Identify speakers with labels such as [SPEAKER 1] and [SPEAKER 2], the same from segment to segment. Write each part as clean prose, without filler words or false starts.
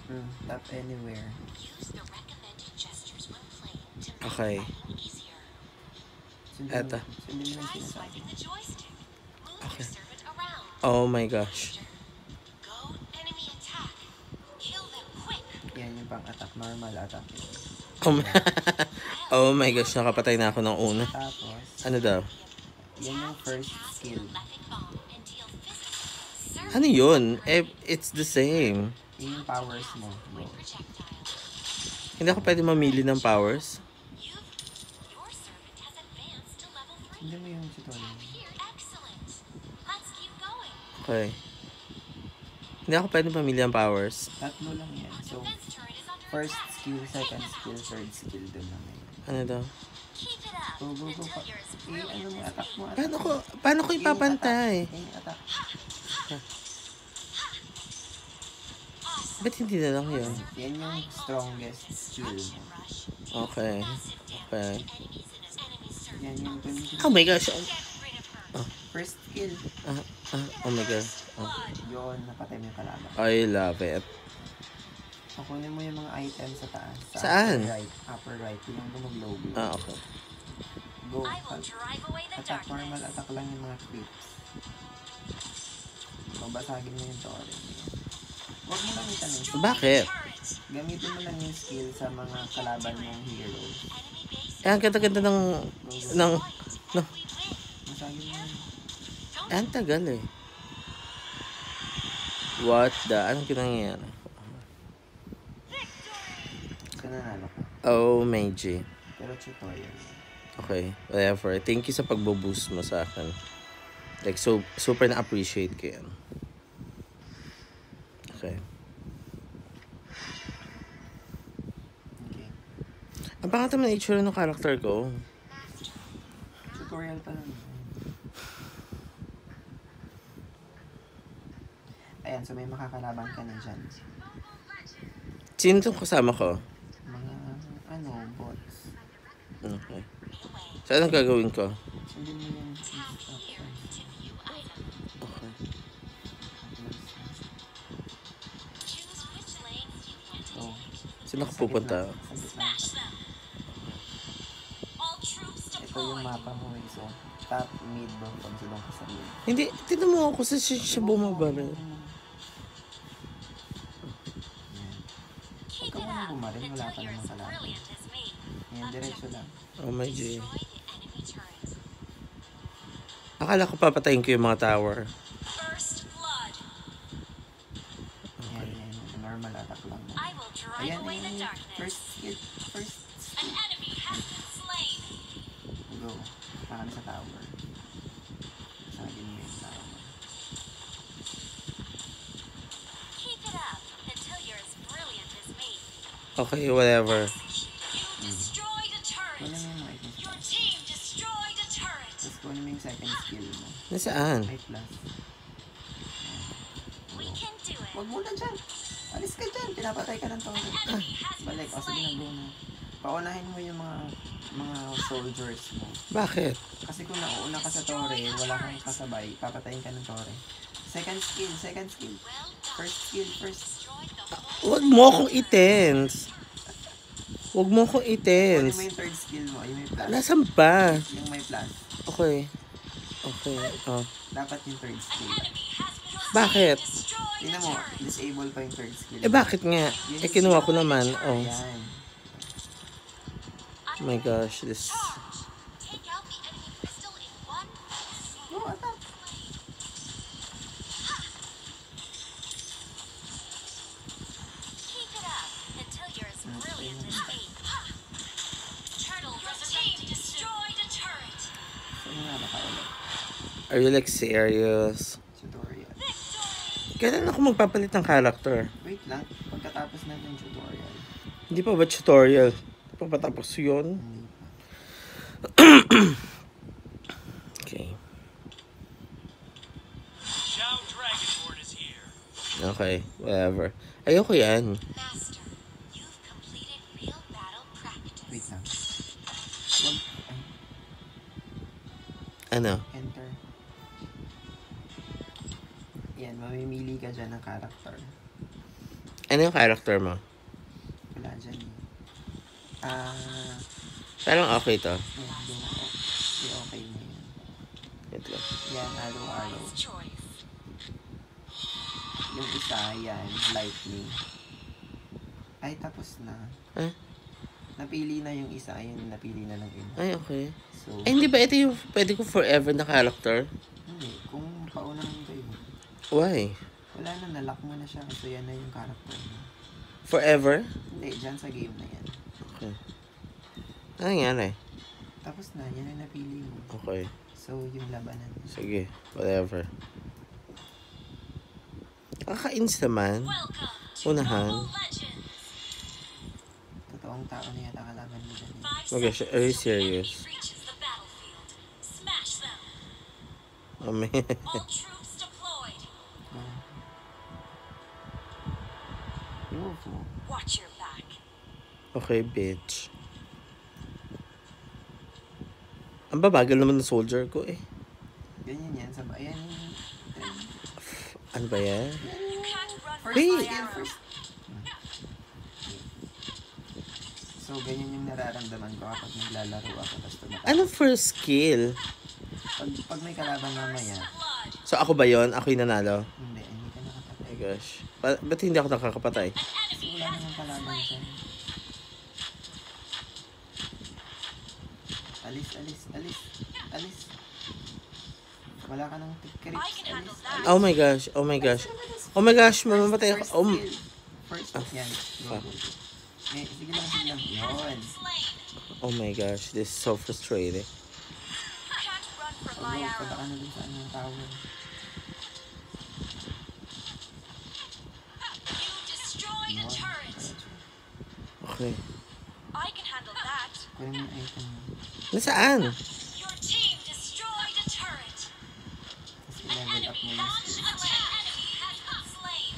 [SPEAKER 1] Tap anywhere.
[SPEAKER 2] Okay. Eto.
[SPEAKER 1] Sundin mo yung sinasabi.
[SPEAKER 2] Okay. Oh my gosh.
[SPEAKER 1] Yan yung pang-attack. Normal attack yun.
[SPEAKER 2] Oh my gosh, nakapatay na ako ng una.
[SPEAKER 1] Tapos,
[SPEAKER 2] Ano daw?
[SPEAKER 1] yan yung first skill.
[SPEAKER 2] Ano yun? It's the same.
[SPEAKER 1] Yun yung powers mo.
[SPEAKER 2] Hindi ako pwede mamili ng powers.
[SPEAKER 1] Hindi mo yung tutorial.
[SPEAKER 2] Okay. Hindi ako pwede mamili ng powers.
[SPEAKER 1] Tatlo lang yan. So, first skill, second skill, third skill dun naman.
[SPEAKER 2] Ano daw?
[SPEAKER 1] Go. Ano mo, attack mo, attack.
[SPEAKER 2] Paano ko ipapantay?
[SPEAKER 1] Attack.
[SPEAKER 2] Ba't hindi na lang yun?
[SPEAKER 1] Yan yung strongest skill mo.
[SPEAKER 2] Okay.
[SPEAKER 1] Yan yung
[SPEAKER 2] Oh my gosh.
[SPEAKER 1] first skill.
[SPEAKER 2] Oh my god.
[SPEAKER 1] Yun, napatay mo yung kalaban.
[SPEAKER 2] I love it.
[SPEAKER 1] Kukunin mo yung mga items sa taas.
[SPEAKER 2] Saan?
[SPEAKER 1] Upper right. Yung gumaglow.
[SPEAKER 2] Okay.
[SPEAKER 1] Go. Attack, normal attack lang yung mga creeps. Babasagin mo yung torrent. Huwag mo lang itanong.
[SPEAKER 2] Bakit?
[SPEAKER 1] Gamitin mo lang yung skill sa mga kalaban mong heroes.
[SPEAKER 2] Ang ganda-ganda ng
[SPEAKER 1] Masagin mo yun.
[SPEAKER 2] ang tagal eh. What the? Anong kinangyayari?
[SPEAKER 1] So, nanalo ka.
[SPEAKER 2] Oh my G.
[SPEAKER 1] Pero tutorial.
[SPEAKER 2] Okay, whatever. Thank you sa pagbo-boost mo sa akin. Like, so super na-appreciate ko yan. Okay. Ang pangat naman itsura ng character ko.
[SPEAKER 1] Tutorial pa lang. Ayan, so may makakalaban ka na dyan.
[SPEAKER 2] Sino itong kasama ko?
[SPEAKER 1] Mga, bots.
[SPEAKER 2] Okay. So, anong gagawin ko?
[SPEAKER 1] Sundin mo yung instruction.
[SPEAKER 2] Okay.
[SPEAKER 1] So,
[SPEAKER 2] Saan ako pupunta?
[SPEAKER 1] sa gitna. Ito yung mapa mo eh. So, top, mid, bottom. So, doon ka sa mid.
[SPEAKER 2] Hindi, tinan mo ako sa siya bumabaril.
[SPEAKER 1] Huwag ka muna bumaril. Wala pa naman kalaban. Ayan, diretso lang.
[SPEAKER 2] Oh my G. Akala ko papatayin ko yung mga tower.
[SPEAKER 1] Ayan. Normal attack lang. Ayan. First skill. Go. Paano sa tower. Sagin mo yung tower.
[SPEAKER 2] Okay, whatever.
[SPEAKER 1] Wala na yung mga items. Tapos kunin mo yung second skill mo.
[SPEAKER 2] Nasaan?
[SPEAKER 1] May plus. Huwag muna dyan. Alis ka dyan. Pinapatay ka ng tower. Balik. O sige na, go na. Paunahin mo yung mga soldiers mo.
[SPEAKER 2] Bakit?
[SPEAKER 1] Kasi kung nauuna ka sa tore, wala kang kasabay, papatayin ka ng tore. Second skill. First skill.
[SPEAKER 2] Huwag mo akong i-tense.
[SPEAKER 1] Kunin mo yung third skill mo. Yung may plus.
[SPEAKER 2] Nasaan ba?
[SPEAKER 1] Yung may plus.
[SPEAKER 2] Okay. Oh.
[SPEAKER 1] Dapat yung third skill.
[SPEAKER 2] Bakit?
[SPEAKER 1] Tingnan mo, disable pa yung third skill.
[SPEAKER 2] Bakit nga? Kinuha ko naman. Oh.
[SPEAKER 1] Ayan.
[SPEAKER 2] Oh my gosh, this...
[SPEAKER 1] Go, attack. Saan nga nakaulit?
[SPEAKER 2] Are you like serious?
[SPEAKER 1] Tutorial.
[SPEAKER 2] Kailan ako magpapalit ng character?
[SPEAKER 1] Wait lang, pagkatapos natin yung tutorial.
[SPEAKER 2] Hindi pa ba tutorial? Pagkatapos yun?
[SPEAKER 1] Hindi pa.
[SPEAKER 2] Okay. Okay, whatever. Ayoko yan.
[SPEAKER 1] Wait lang. Wag,
[SPEAKER 2] Ano?
[SPEAKER 1] enter. Yan, mamimili ka dyan ng character.
[SPEAKER 2] Ano yung character mo?
[SPEAKER 1] Wala dyan eh.
[SPEAKER 2] Parang okay to.
[SPEAKER 1] Okay mo yun.
[SPEAKER 2] Ito lang.
[SPEAKER 1] Yan, araw-araw. Yung isa, yan, lightning. Ay, tapos na.
[SPEAKER 2] Eh?
[SPEAKER 1] Napili na yung isa, ayun, napili na lang yun.
[SPEAKER 2] Ay, okay.
[SPEAKER 1] So,
[SPEAKER 2] Ay, hindi ba ito yung pwede ko forever na character?
[SPEAKER 1] hindi, kung paunahan kayo,
[SPEAKER 2] Why?
[SPEAKER 1] wala na, nalock mo na siya, so yan na yung character mo.
[SPEAKER 2] Forever?
[SPEAKER 1] Hindi, dyan sa game na yan.
[SPEAKER 2] Okay. Ano nangyari?
[SPEAKER 1] Tapos na, yan ang napili mo.
[SPEAKER 2] Okay.
[SPEAKER 1] So, yung labanan.
[SPEAKER 2] Sige, whatever. Kakainis naman. Unahan.
[SPEAKER 1] Totoong tao na yata kalaban mo dyan.
[SPEAKER 2] Okay, are you serious? Oh, man.
[SPEAKER 1] Move mo.
[SPEAKER 3] Watch your back.
[SPEAKER 2] Okay, bitch. Ang babagal naman ng soldier ko eh.
[SPEAKER 1] Ganyan yan. Ayan yung...
[SPEAKER 2] Ano ba yan?
[SPEAKER 3] You can't run from
[SPEAKER 2] Wait.
[SPEAKER 3] my arrow.
[SPEAKER 1] So, ganyan yung nararamdaman ko kapag naglalaro ako tapos tumatakas.
[SPEAKER 2] Anong first skill?
[SPEAKER 1] Pag may kalaban mamaya,
[SPEAKER 2] So ako ba yon? Ako yung nanalo?
[SPEAKER 1] hindi ka
[SPEAKER 2] Oh
[SPEAKER 1] nakapatay.
[SPEAKER 2] my gosh. Ba't hindi ako nakakapatay?
[SPEAKER 1] Kasi wala namang kalaban dyan. Alis. Wala ka ng creeps. Alis.
[SPEAKER 2] Oh my gosh. Oh my gosh. Oh my gosh, mamamatay ako. Oh,
[SPEAKER 1] First, yan. Go. Sige lang. Yun.
[SPEAKER 2] oh my gosh, this is so frustrating.
[SPEAKER 3] You can't run from my
[SPEAKER 1] Pag
[SPEAKER 3] arrow.
[SPEAKER 1] ano dun sa tower.
[SPEAKER 3] You destroyed a
[SPEAKER 1] Yun.
[SPEAKER 3] turret.
[SPEAKER 2] Okay.
[SPEAKER 3] I can handle that.
[SPEAKER 1] Kunin mo yung item mo.
[SPEAKER 2] Nasaan?
[SPEAKER 3] Your team destroyed a turret.
[SPEAKER 1] Tapos i-level up mo yung
[SPEAKER 3] Launch
[SPEAKER 1] skill.
[SPEAKER 3] attack. Enemy has been slain.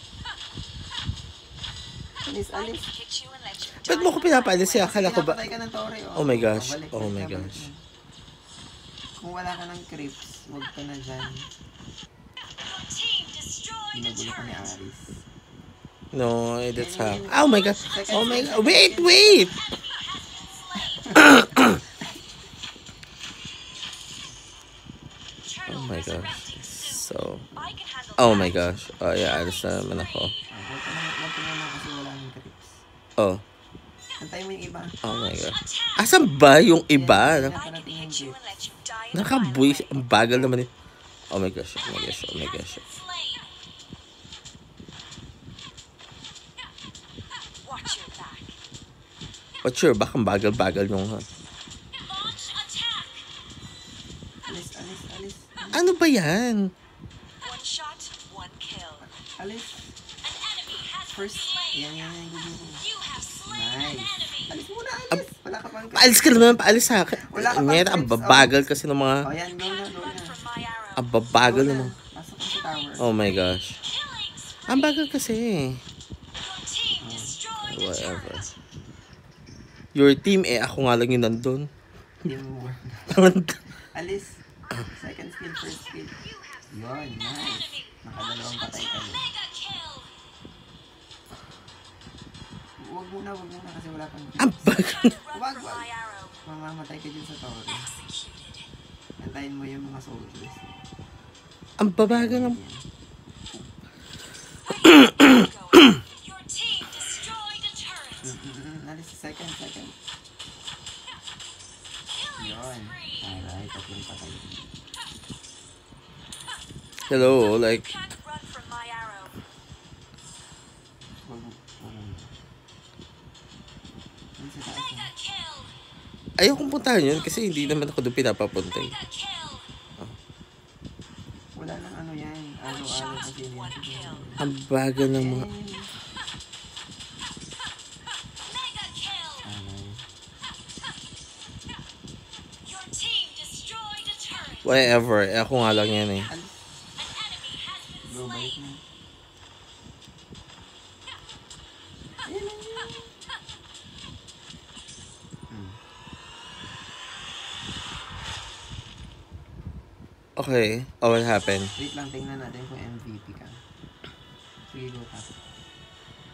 [SPEAKER 1] Alis.
[SPEAKER 3] I can hit you and let you die.
[SPEAKER 2] Ba't mo ko pinapaalis siya? Akala ko ba...
[SPEAKER 1] Pinapatay ka ng tore.
[SPEAKER 2] Oh my gosh.
[SPEAKER 1] Babalik,
[SPEAKER 2] Oh my
[SPEAKER 1] babalik
[SPEAKER 2] gosh.
[SPEAKER 1] na. Kung wala ka ng creeps, huwag ka na dyan.
[SPEAKER 3] Your team destroyed a
[SPEAKER 1] Ginugulo ka ni
[SPEAKER 3] turret.
[SPEAKER 1] Aris.
[SPEAKER 2] No, that's how... Oh my god. Oh my god. Wait! Oh my gosh. So...
[SPEAKER 3] I can handle
[SPEAKER 2] Oh
[SPEAKER 3] that.
[SPEAKER 2] my gosh. Oh yeah, alis na naman ako.
[SPEAKER 1] Huwag ka na kasi wala ng creeps.
[SPEAKER 2] Oh.
[SPEAKER 1] Antay mo yung iba.
[SPEAKER 2] Oh my god. Asan ba yung iba?
[SPEAKER 3] I can hit you and let you die. in a
[SPEAKER 2] Nakabuy.
[SPEAKER 3] violent way.
[SPEAKER 2] Ang bagal naman eh. Oh my gosh. Oh my gosh. Oh my gosh.
[SPEAKER 3] Slain. Watch your back.
[SPEAKER 2] What's your back? Ang bagal-bagal nung ha.
[SPEAKER 3] Launch attack.
[SPEAKER 1] Alis.
[SPEAKER 2] Ano ba yan?
[SPEAKER 3] One shot, one kill.
[SPEAKER 1] Alis.
[SPEAKER 3] An enemy has been
[SPEAKER 1] First.
[SPEAKER 3] slain.
[SPEAKER 1] Yan yung gugulo.
[SPEAKER 3] You have slain an
[SPEAKER 1] Nice.
[SPEAKER 3] enemy.
[SPEAKER 1] Alis muna, alis. Wala ka pang creeps.
[SPEAKER 2] Paalis ka na naman. Paalis sa akin.
[SPEAKER 1] Wala ka pang
[SPEAKER 2] Ngayon, ang
[SPEAKER 1] creeps,
[SPEAKER 2] babagal kasi ng mga...
[SPEAKER 1] Oh, yan. Go
[SPEAKER 3] Can't
[SPEAKER 1] na.
[SPEAKER 3] run from my arrow.
[SPEAKER 2] Ang babagal
[SPEAKER 1] Go
[SPEAKER 2] ng
[SPEAKER 1] na.
[SPEAKER 2] mga...
[SPEAKER 1] Pasok ka sa tower.
[SPEAKER 2] Oh my gosh.
[SPEAKER 3] Killing spree.
[SPEAKER 2] Ang bagal kasi.
[SPEAKER 3] Your team destroyed a
[SPEAKER 2] Whatever.
[SPEAKER 3] turret.
[SPEAKER 2] Your team eh. Ako nga lang yung nandun.
[SPEAKER 1] Team mo. Alis. Second skill, first skill. Yun, nice. Nakadalawang patay ka na.
[SPEAKER 3] Mega kill.
[SPEAKER 1] Huwag muna kasi wala pang
[SPEAKER 2] Ang
[SPEAKER 1] creeps.
[SPEAKER 2] bagal.
[SPEAKER 3] Can't run
[SPEAKER 1] Wag,
[SPEAKER 3] from
[SPEAKER 1] wag.
[SPEAKER 3] my arrow.
[SPEAKER 1] Mamamatay ka dyan sa tower.
[SPEAKER 3] Executed.
[SPEAKER 1] Antayin mo yung mga soldiers.
[SPEAKER 2] Ang babagal ng...
[SPEAKER 3] Your team destroyed a turret.
[SPEAKER 1] Alis, second.
[SPEAKER 3] Killing
[SPEAKER 1] Yun.
[SPEAKER 3] spree.
[SPEAKER 1] Alright, tatlong patay.
[SPEAKER 2] Hello, like...
[SPEAKER 3] Can't run from my arrow.
[SPEAKER 1] Wag mo. Yun sa taas.
[SPEAKER 3] Mega kill.
[SPEAKER 2] Ayokong puntahan yun kasi hindi naman ako doon pinapapunta eh.
[SPEAKER 3] Mega kill.
[SPEAKER 1] Wala nang ano yan. Araw-araw kasi yun.
[SPEAKER 3] One kill.
[SPEAKER 2] Ang bagal ng mga...
[SPEAKER 3] Mega kill. Your team destroyed a turret.
[SPEAKER 2] Whatever. Eh, ako nga lang yan eh.
[SPEAKER 1] Alis.
[SPEAKER 3] An enemy has been
[SPEAKER 1] Go, balik
[SPEAKER 3] slain.
[SPEAKER 1] na. Ayun lang yun.
[SPEAKER 2] Okay. Oh, what happened?
[SPEAKER 1] Wait lang, tingnan natin kung MVP ka. Sige, go ka.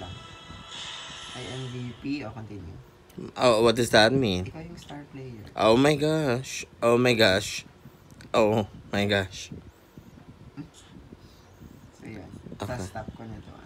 [SPEAKER 1] lang. Ay MVP o continue?
[SPEAKER 2] Oh, what does that mean?
[SPEAKER 1] Ikaw yung star player.
[SPEAKER 2] Oh my gosh. Oh my gosh. Oh my gosh.
[SPEAKER 1] So yan.
[SPEAKER 2] Okay.
[SPEAKER 1] Tapos stop ko na to.